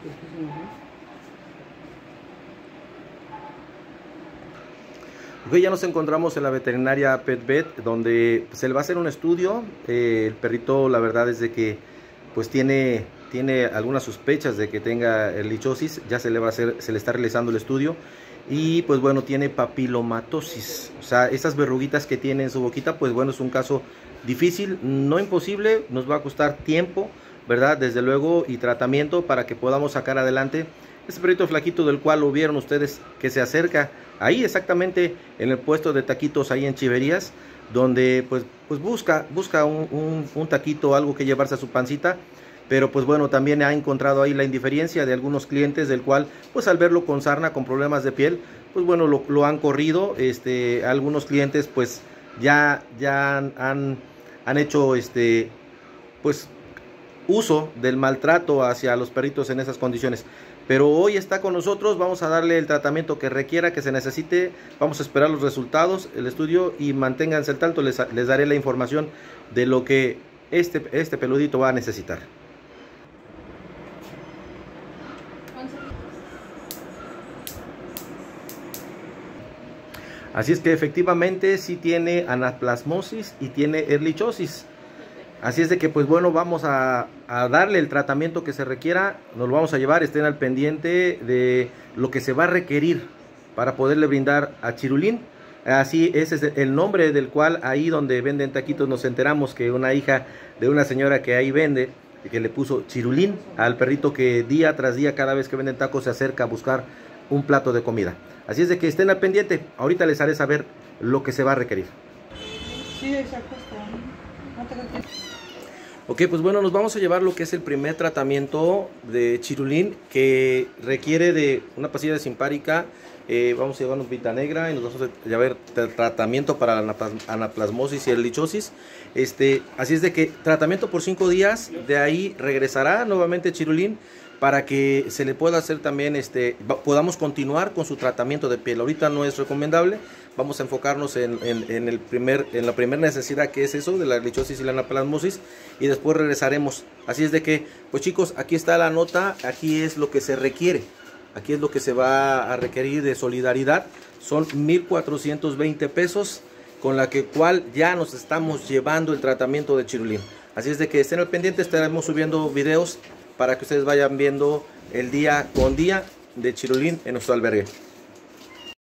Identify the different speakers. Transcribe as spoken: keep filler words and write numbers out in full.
Speaker 1: Ok, ya nos encontramos en la veterinaria PetVet, donde se le va a hacer un estudio. Eh, el perrito, la verdad es de que pues tiene, tiene algunas sospechas de que tenga erlichosis. Ya se le va a hacer, se le está realizando el estudio. Y pues bueno, tiene papilomatosis. O sea, estas verruguitas que tiene en su boquita, pues bueno, es un caso difícil, no imposible. Nos va a costar tiempo, ¿verdad? Desde luego, y tratamiento para que podamos sacar adelante este perrito flaquito del cual lo vieron ustedes que se acerca ahí exactamente en el puesto de taquitos ahí en Chiverías, donde pues, pues busca, busca un, un, un taquito, algo que llevarse a su pancita. Pero pues bueno, también ha encontrado ahí la indiferencia de algunos clientes, del cual pues al verlo con sarna, con problemas de piel, pues bueno, lo, lo han corrido. Este, algunos clientes pues ya, ya han, han, han hecho este pues uso del maltrato hacia los perritos en esas condiciones. Pero hoy está con nosotros, vamos a darle el tratamiento que requiera, que se necesite. Vamos a esperar los resultados, el estudio, y manténganse al tanto. Les, les daré la información de lo que este, este peludito va a necesitar. Así es que efectivamente sí tiene anaplasmosis y tiene erlichosis. Así es de que pues bueno, vamos a, a darle el tratamiento que se requiera. Nos lo vamos a llevar, estén al pendiente de lo que se va a requerir para poderle brindar a Chirulín. Así, ese es el nombre del cual ahí donde venden taquitos nos enteramos que una hija de una señora que ahí vende, que le puso Chirulín al perrito que día tras día, cada vez que venden tacos, se acerca a buscar un plato de comida. Así es de que estén al pendiente. Ahorita les haré saber lo que se va a requerir.
Speaker 2: Sí, exacto.
Speaker 1: Ok, pues bueno, nos vamos a llevar lo que es el primer tratamiento de Chirulín, que requiere de una pastilla de simpárica. Eh, vamos a llevarnos Vita Negra y nos vamos a llevar el tratamiento para la anaplasmosis y erlichosis. Este, así es de que tratamiento por cinco días, de ahí regresará nuevamente Chirulín para que se le pueda hacer también, este, podamos continuar con su tratamiento de piel. Ahorita no es recomendable, vamos a enfocarnos en, en, en, el primer, en la primera necesidad, que es eso de la erlichosis y la anaplasmosis, y después regresaremos. Así es de que, pues chicos, aquí está la nota, aquí es lo que se requiere, aquí es lo que se va a requerir de solidaridad. Son mil cuatrocientos veinte pesos, con la que cual ya nos estamos llevando el tratamiento de Chirulín. Así es de que estén al pendiente, estaremos subiendo videos para que ustedes vayan viendo el día con día de Chirulín en nuestro albergue.